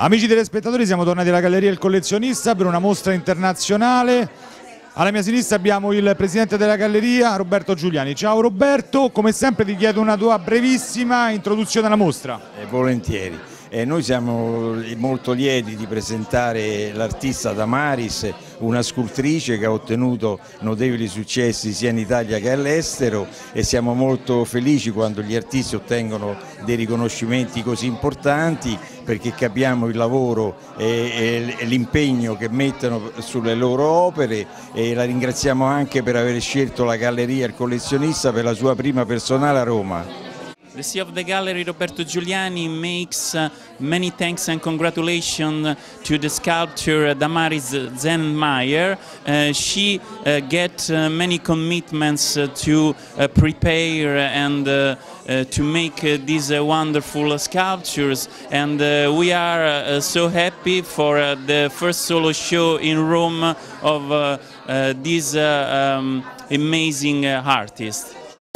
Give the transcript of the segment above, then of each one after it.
Amici telespettatori, siamo tornati alla Galleria Il Collezionista per una mostra internazionale. Alla mia sinistra abbiamo il presidente della galleria, Roberto Giuliani. Ciao Roberto, come sempre ti chiedo una tua brevissima introduzione alla mostra. Volentieri. Noi siamo molto lieti di presentare l'artista Damaris, una scultrice che ha ottenuto notevoli successi sia in Italia che all'estero, e siamo molto felici quando gli artisti ottengono dei riconoscimenti così importanti, perché capiamo il lavoro e l'impegno che mettono sulle loro opere, e la ringraziamo anche per aver scelto la Galleria Il Collezionista per la sua prima personale a Roma. The CEO of the gallery, Roberto Giuliani, makes many thanks and congratulations to the sculptor Damaris Zentmeyer. She get many commitments to prepare and to make these wonderful sculptures, and we are so happy for the first solo show in Rome of this amazing artist.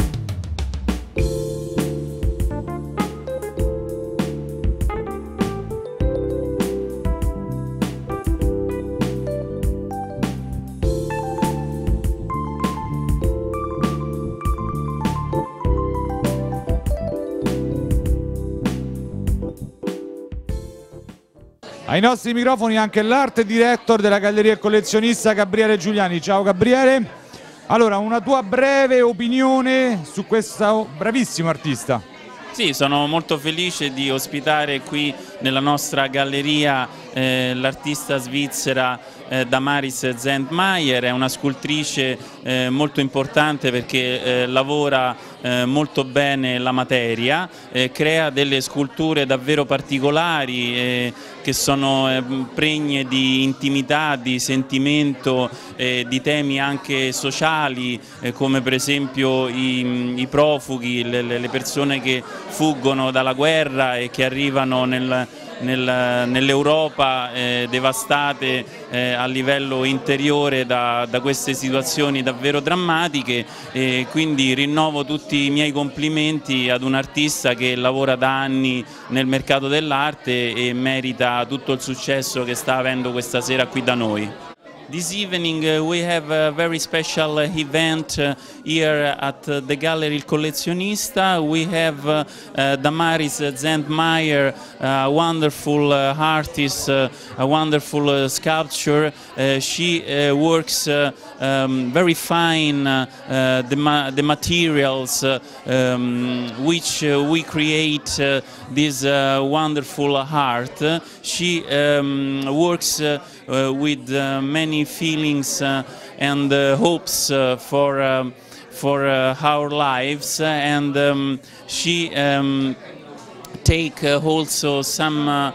Ai nostri microfoni anche l'art director della Galleria Il Collezionista, Gabriele Giuliani. Ciao Gabriele. Allora, una tua breve opinione su questo bravissimo artista. Sì, sono molto felice di ospitare qui nella nostra galleria l'artista svizzera Damaris Zentmeyer. È una scultrice molto importante perché lavora molto bene la materia, crea delle sculture davvero particolari che sono pregne di intimità, di sentimento, di temi anche sociali, come per esempio i profughi, le persone che fuggono dalla guerra e che arrivano nell'Europa devastate a livello interiore da queste situazioni davvero drammatiche, e quindi rinnovo tutti i miei complimenti ad un artista che lavora da anni nel mercato dell'arte e merita tutto il successo che sta avendo questa sera qui da noi. This evening we have a very special event here at the Gallery Il Collezionista. We have Damaris Zentmeyer, a wonderful artist, a wonderful sculptor. She works very fine the materials which we create this wonderful art. She works with many feelings and hopes for our lives, and she take also some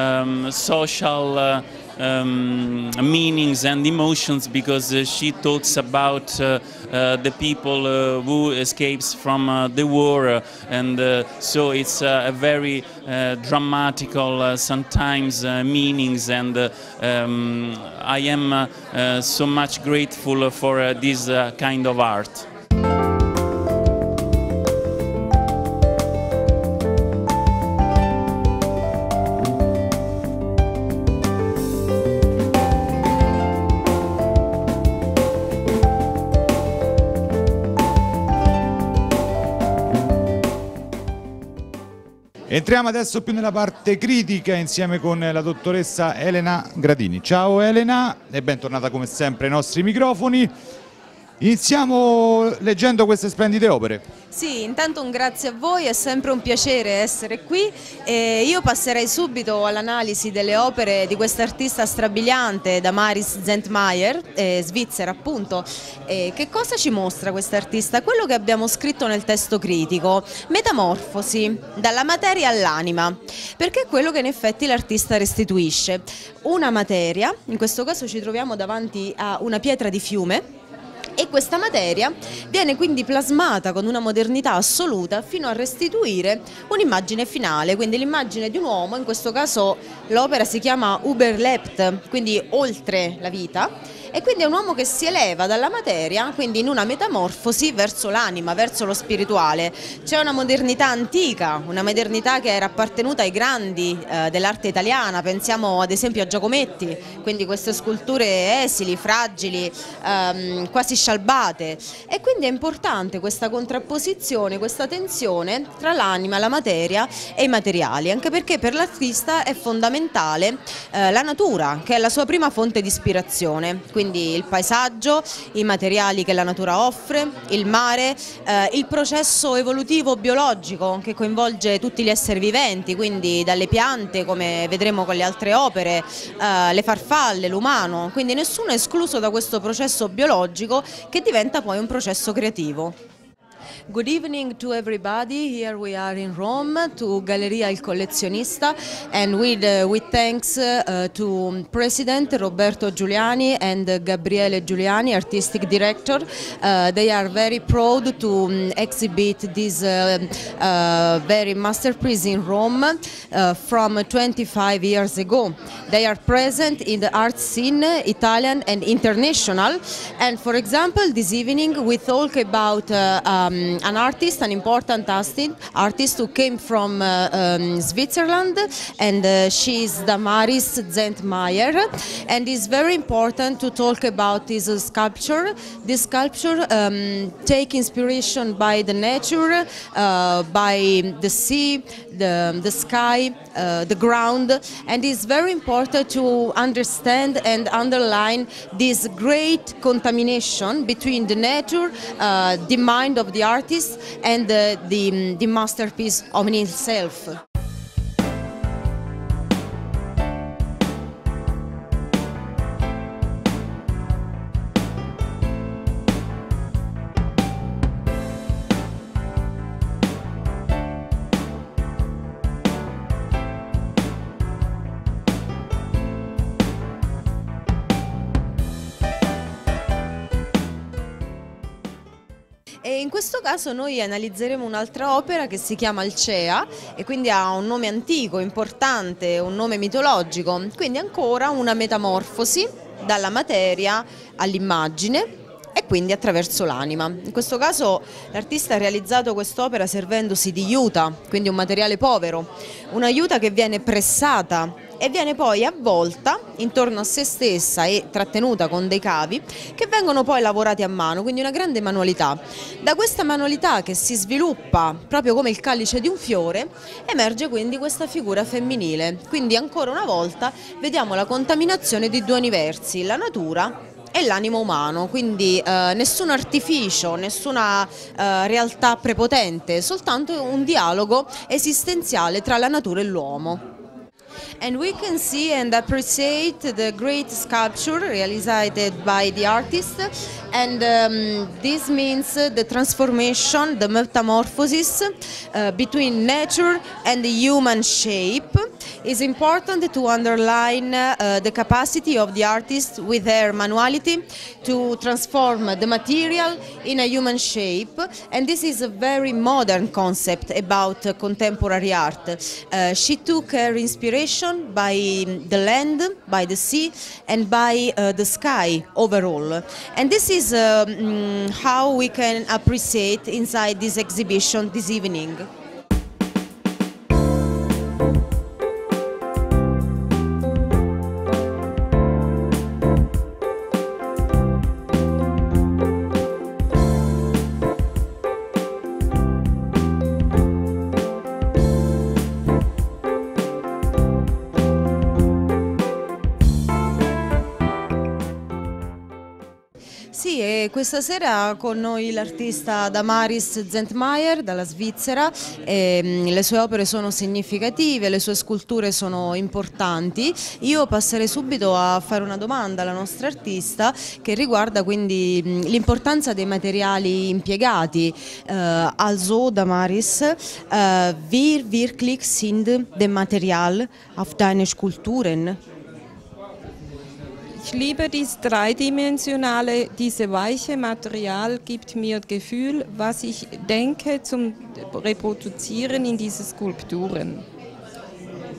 social meanings and emotions, because she talks about the people who escapes from the war, and so it's a very dramatical sometimes meanings, and I am so much grateful for this kind of art. Entriamo adesso più nella parte critica insieme con la dottoressa Elena Gradini. Ciao Elena e bentornata come sempre ai nostri microfoni. Iniziamo leggendo queste splendide opere. Sì, intanto un grazie a voi, è sempre un piacere essere qui, e io passerei subito all'analisi delle opere di quest'artista strabiliante, Damaris Zentmeyer, svizzera appunto. Che cosa ci mostra quest'artista? Quello che abbiamo scritto nel testo critico: metamorfosi dalla materia all'anima, perché è quello che in effetti l'artista restituisce. Una materia, in questo caso ci troviamo davanti a una pietra di fiume, e questa materia viene quindi plasmata con una modernità assoluta fino a restituire un'immagine finale, quindi l'immagine di un uomo. In questo caso l'opera si chiama Überlebt, quindi oltre la vita, e quindi è un uomo che si eleva dalla materia, quindi in una metamorfosi verso l'anima, verso lo spirituale. C'è una modernità antica, una modernità che era appartenuta ai grandi dell'arte italiana, pensiamo ad esempio a Giacometti, quindi queste sculture esili, fragili, quasi scialbate, e quindi è importante questa contrapposizione, questa tensione tra l'anima, la materia e i materiali, anche perché per l'artista è fondamentale la natura, che è la sua prima fonte di ispirazione, quindi il paesaggio, i materiali che la natura offre, il mare, il processo evolutivo biologico che coinvolge tutti gli esseri viventi, quindi dalle piante, come vedremo con le altre opere, le farfalle, l'umano, quindi nessuno è escluso da questo processo biologico che diventa poi un processo creativo. Good evening to everybody. Here we are in Rome to Galleria Il Collezionista, and with thanks to President Roberto Giuliani and Gabriele Giuliani, Artistic Director. They are very proud to exhibit this very masterpiece in Rome from 25 years ago. They are present in the art scene, Italian and international, and for example this evening we talk about an artist, an important artist who came from Switzerland, and she is Damaris Zentmayer, and it's very important to talk about this sculpture. This sculpture take inspiration by the nature, by the sea, the sky, the ground, and it's very important to understand and underline this great contamination between the nature, the mind of the artist, and the masterpiece of itself. E in questo caso noi analizzeremo un'altra opera che si chiama Alcea e quindi ha un nome antico, importante, un nome mitologico, quindi ancora una metamorfosi dalla materia all'immagine e quindi attraverso l'anima. In questo caso l'artista ha realizzato quest'opera servendosi di juta, quindi un materiale povero, una juta che viene pressata e viene poi avvolta intorno a se stessa e trattenuta con dei cavi che vengono poi lavorati a mano, quindi una grande manualità. Da questa manualità, che si sviluppa proprio come il calice di un fiore, emerge quindi questa figura femminile. Quindi ancora una volta vediamo la contaminazione di due universi, la natura e l'animo umano, quindi nessun artificio, nessuna realtà prepotente, soltanto un dialogo esistenziale tra la natura e l'uomo. And we can see and appreciate the great sculpture realized by the artist, and this means the transformation, the metamorphosis between nature and the human shape. It's important to underline the capacity of the artist with her manuality to transform the material in a human shape, and this is a very modern concept about contemporary art. She took her inspiration by the land, by the sea, and by the sky overall, and this is how we can appreciate inside this exhibition this evening. Sì, e questa sera con noi l'artista Damaris Zentmayer dalla Svizzera. Le sue opere sono significative, le sue sculture sono importanti. Io passerei subito a fare una domanda alla nostra artista che riguarda quindi l'importanza dei materiali impiegati. Also Damaris, wie wirklich sind die Material auf deine Skulpturen? Ich liebe dieses dreidimensionale, dieses weiche Material gibt mir das Gefühl, was ich denke zum Reproduzieren in diese Skulpturen.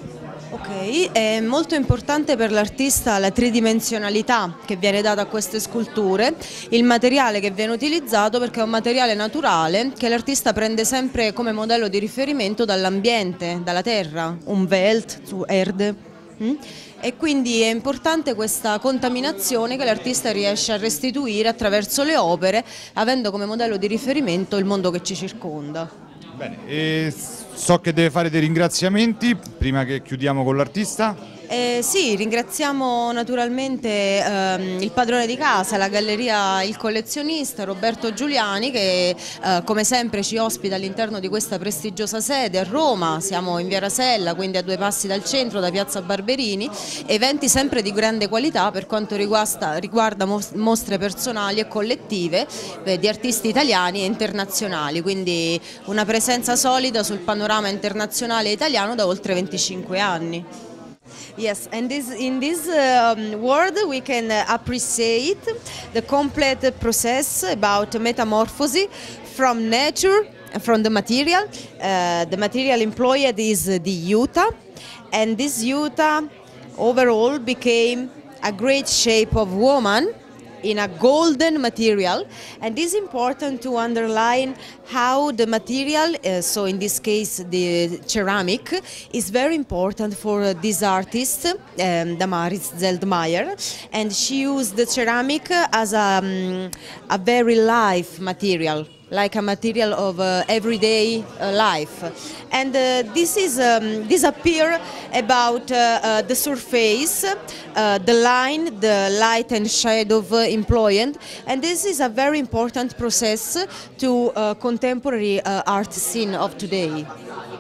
Ok, è molto importante per l'artista la tridimensionalità che viene data a queste sculture, il materiale che viene utilizzato perché è un materiale naturale che l'artista prende sempre come modello di riferimento dall'ambiente, dalla terra, Umwelt, zu Erde. E quindi è importante questa contaminazione che l'artista riesce a restituire attraverso le opere, avendo come modello di riferimento il mondo che ci circonda. Bene, e so che deve fare dei ringraziamenti prima che chiudiamo con l'artista. Sì, ringraziamo naturalmente il padrone di casa, la galleria Il Collezionista, Roberto Giuliani, che come sempre ci ospita all'interno di questa prestigiosa sede a Roma. Siamo in via Rasella, quindi a 2 passi dal centro, da piazza Barberini, eventi sempre di grande qualità per quanto riguarda mostre personali e collettive di artisti italiani e internazionali, quindi una presenza solida sul panorama internazionale italiano da oltre 25 anni. Yes, and in this world we can appreciate the complete process about metamorphosis from nature, from the material. The material employed is the Utah, and this Utah overall became a great shape of woman in a golden material, and it is important to underline how the material, so in this case the ceramic, is very important for this artist, Damaris Zeldmeier, and she used the ceramic as a very live material, like a material of everyday life, and this appear about the surface, the line, the light and shadow employed, and this is a very important process to contemporary art scene of today.